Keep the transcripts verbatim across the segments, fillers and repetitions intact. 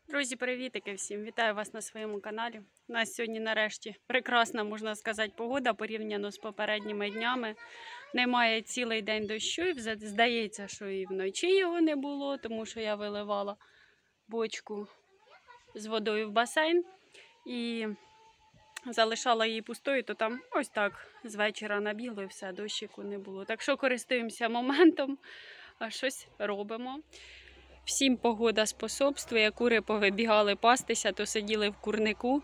Друзі, привітики всім! Вітаю вас на своєму каналі. У нас сьогодні нарешті прекрасна, можна сказати, погода порівняно з попередніми днями. Немає цілий день дощу, і здається, що і вночі його не було, тому що я виливала бочку з водою в басейн і залишала її пустою, то там ось так з вечора набігло і все, дощику не було. Так що користуємося моментом, а щось робимо. Всім погода способствує, кури повибігали пастися, то сиділи в курнику.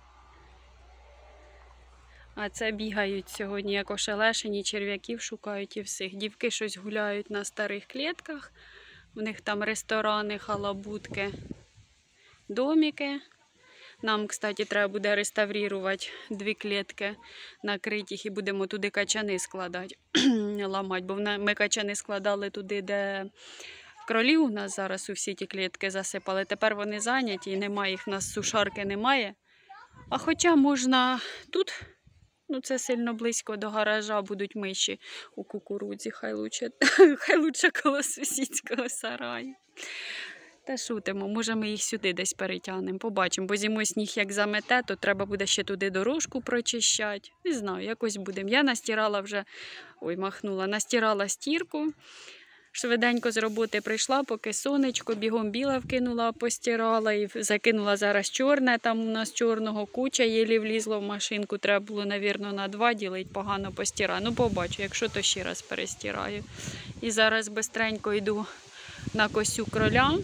А це бігають сьогодні як ошелешені, черв'яків шукають і всіх. Дівки щось гуляють на старих клітках, у них там ресторани, халабудки, домики. Нам, кстати, треба буде реставрувати дві клітки, накрити їх і будемо туди качани складати, ламати. Бо ми качани складали туди, де кролів у нас зараз у всі ті клітки засипали. Тепер вони зайняті і немає їх, у нас сушарки немає. А хоча можна тут, ну це сильно близько до гаража, будуть миші у кукурудзі, хай лучше, хай лучше коло сусідського сараю. Та шутимо, може ми їх сюди десь перетягнемо, побачимо. Бо зимою сніг як замете, то треба буде ще туди дорожку прочищати. Не знаю, якось будемо. Я настирала вже, ой, махнула, настирала стірку. Швиденько з роботи прийшла, поки сонечко, бігом біле вкинула, постирала і закинула зараз чорне. Там у нас чорного куча, єлі влізло в машинку. Треба було, мабуть, на два ділити, погано постираю. Ну, побачу, якщо то ще раз перестираю. І зараз бистренько йду на косю кроля.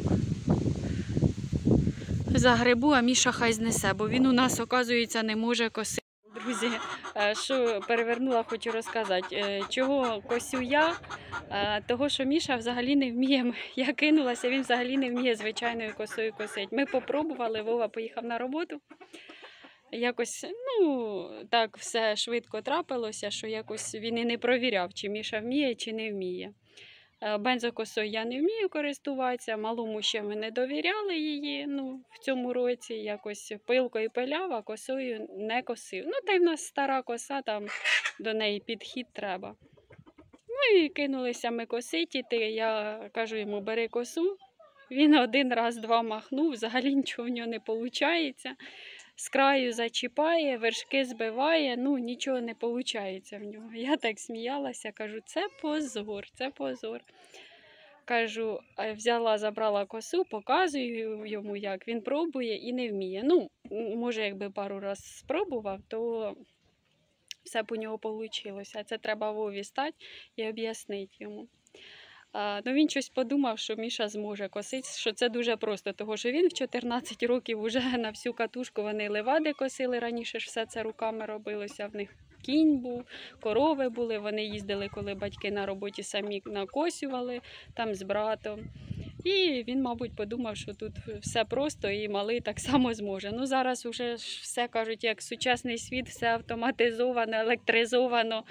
Загребу, а Міша хай знесе, бо він у нас, оказується, не може косити. Друзі, що перевернула, хочу розказати. Чого косю я? Того, що Міша взагалі не вміє, я кинулася, він взагалі не вміє звичайною косою косити. Ми попробували, Вова поїхав на роботу. Якось, ну, так все швидко трапилося, що якось він і не провіряв, чи Міша вміє, чи не вміє. Бензокосою я не вмію користуватися, малому ще ми не довіряли її, ну, в цьому році якось пилкою пиляв, а косою не косив. Ну, та й в нас стара коса, там до неї підхід треба. Ну, і кинулися ми косити, я кажу йому, бери косу. Він один раз, два махнув, взагалі нічого в нього не виходить. З краю зачіпає, вершки збиває, ну нічого не виходить в нього. Я так сміялася, кажу, це позор, це позор. Кажу, взяла, забрала косу, показую йому, як він пробує і не вміє. Ну, може, якби пару разів спробував, то все б у нього вийшло. Це треба Вові стати і об'яснити йому. А, ну, він щось подумав, що Міша зможе косити, що це дуже просто, тому що він в чотирнадцять років вже на всю катушку, вони левади косили, раніше ж все це руками робилося, в них кінь був, корови були, вони їздили, коли батьки на роботі самі накосювали, там з братом. І він, мабуть, подумав, що тут все просто і малий так само зможе. Ну, зараз вже все, кажуть, як сучасний світ, все автоматизовано, електризовано,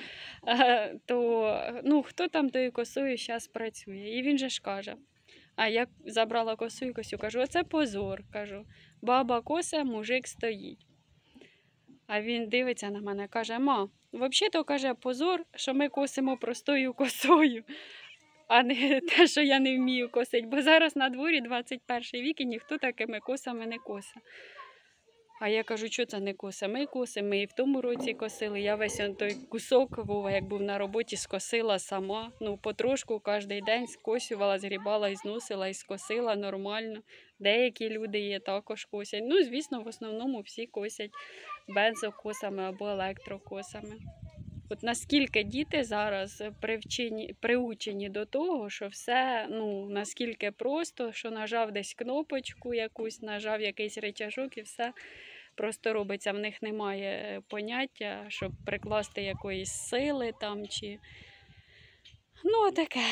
то ну, хто там тою косою зараз працює? І він же ж каже, а я забрала косу і косю, кажу, оце позор, кажу, баба коса, мужик стоїть. А він дивиться на мене, каже, ма, взагалі-то, каже, позор, що ми косимо простою косою, а не те, що я не вмію косити. Бо зараз на дворі двадцять перший вік і ніхто такими косами не коса. А я кажу, що це не коса? Ми косимо, ми і в тому році косили. Я весь той кусок, Вова, як був на роботі, скосила сама. Ну, потрошку кожен день скосювала, згрібала і зносила, і скосила нормально. Деякі люди є також косять. Ну, звісно, в основному всі косять бензокосами або електрокосами. От наскільки діти зараз привчені, приучені до того, що все, ну, наскільки просто, що нажав десь кнопочку якусь, нажав якийсь рычажок і все просто робиться. В них немає поняття, щоб прикласти якоїсь сили там чи... Ну, таке.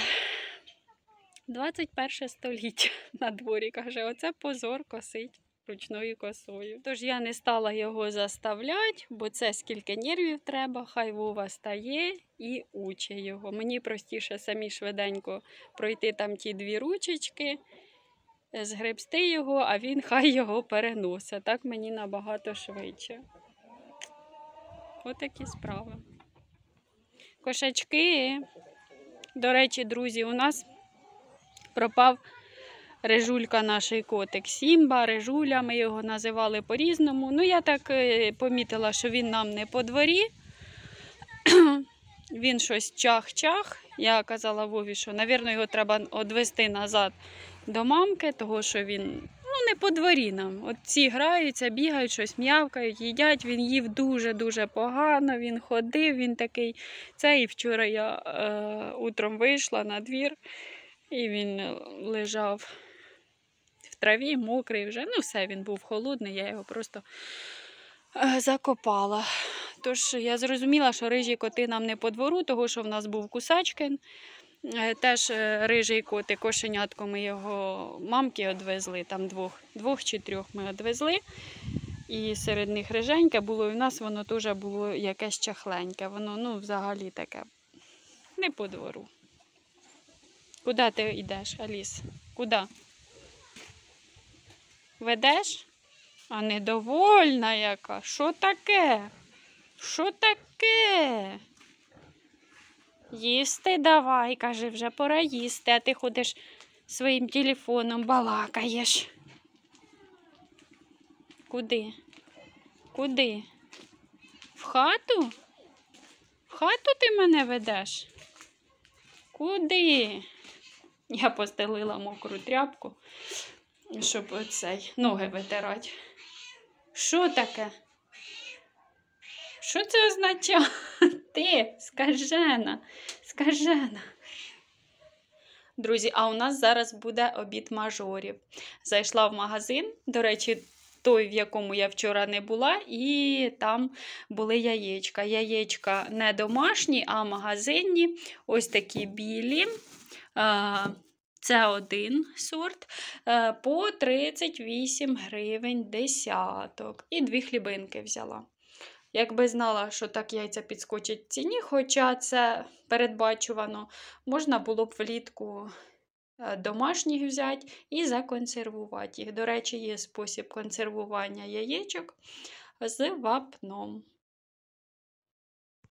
двадцять перше століття на дворі, каже, оце позор косить ручною косою. Тож я не стала його заставляти, бо це скільки нервів треба, хай Вова стає і уче його. Мені простіше самі швиденько пройти там ті дві ручечки, згребсти його, а він хай його переносить. Так мені набагато швидше. Отакі справи. Кошачки. До речі, друзі, у нас пропав Рижулька наш котик Сімба, Рижуля, ми його називали по-різному. Ну, я так помітила, що він нам не по дворі. Він щось чах-чах. Я казала Вові, що, мабуть, його треба відвести назад до мамки, тому що він ну, не по дворі нам. От ці граються, бігають, щось м'явкають, їдять. Він їв дуже-дуже погано, він ходив, він такий. Це і вчора я е, утром вийшла на двір, і він лежав в траві, мокрий вже. Ну все, він був холодний, я його просто е, закопала. Тож я зрозуміла, що рижі коти нам не по двору, тому що в нас був Кусачкин. Теж рижий котик, кошенятко, ми його мамки відвезли, там двох, двох чи трьох ми відвезли. І серед них риженьке було, і в нас воно теж було якесь чахленьке. Воно, ну, взагалі таке, не по двору. Куди ти йдеш, Аліс? Куди? Ведеш? А недовольна яка? Що таке? Що таке? Їсти давай, каже, вже пора їсти, а ти ходиш своїм телефоном, балакаєш. Куди? Куди? В хату? В хату ти мене ведеш? Куди? Я постелила мокру тряпку, щоб оцей, ноги витирати. Що таке? Що це означає? Ти, скажена, скажена. Друзі, а у нас зараз буде обід мажорів. Зайшла в магазин, до речі, той, в якому я вчора не була, і там були яєчка. Яєчка не домашні, а магазинні. Ось такі білі. Це один сорт. По тридцять вісім гривень десяток. І дві хлібинки взяла. Якби знала, що так яйця підскочать в ціні, хоча це передбачувано, можна було б влітку домашніх взяти і законсервувати їх. До речі, є спосіб консервування яєчок з вапном.